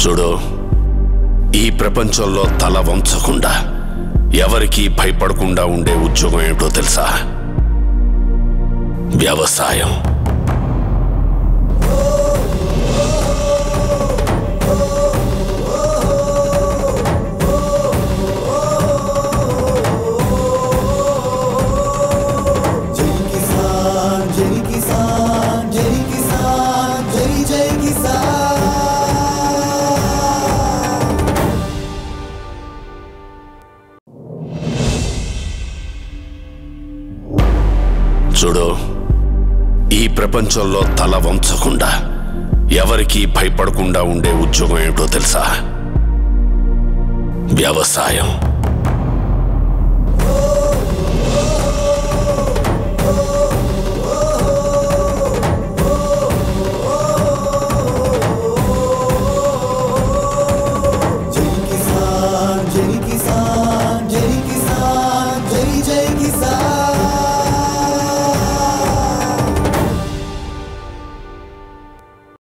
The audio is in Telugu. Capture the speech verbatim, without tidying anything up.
చూడు, ఈ ప్రపంచంలో తల వంచకుండా ఎవరికి భయపడకుండా ఉండే ఉద్యోగం ఏమిటో తెలుసా? వ్యవసాయం. చూడు, ఈ ప్రపంచంలో తల వంచకుండా ఎవరికి భయపడకుండా ఉండే ఉద్యోగం ఏమిటో తెలుసా? వ్యవసాయం.